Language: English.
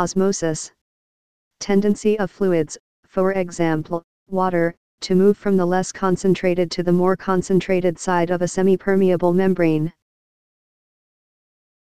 Osmosis. Tendency of fluids, for example, water, to move from the less concentrated to the more concentrated side of a semi-permeable membrane.